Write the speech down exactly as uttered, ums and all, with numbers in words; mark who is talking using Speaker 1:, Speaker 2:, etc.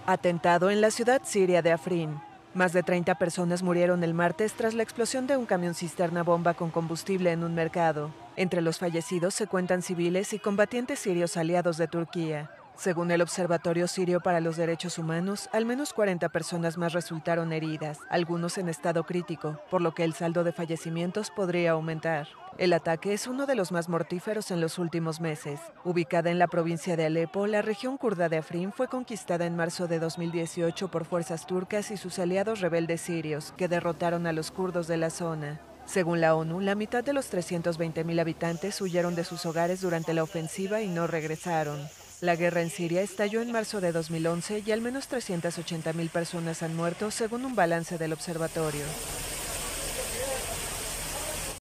Speaker 1: Atentado en la ciudad siria de Afrin. Más de treinta personas murieron el martes tras la explosión de un camión cisterna bomba con combustible en un mercado. Entre los fallecidos se cuentan civiles y combatientes sirios aliados de Turquía. Según el Observatorio Sirio para los Derechos Humanos, al menos cuarenta personas más resultaron heridas, algunos en estado crítico, por lo que el saldo de fallecimientos podría aumentar. El ataque es uno de los más mortíferos en los últimos meses. Ubicada en la provincia de Alepo, la región kurda de Afrin fue conquistada en marzo de dos mil dieciocho por fuerzas turcas y sus aliados rebeldes sirios, que derrotaron a los kurdos de la zona. Según la ONU, la mitad de los trescientos veinte mil habitantes huyeron de sus hogares durante la ofensiva y no regresaron. La guerra en Siria estalló en marzo de dos mil once y al menos trescientas ochenta mil personas han muerto, según un balance del observatorio.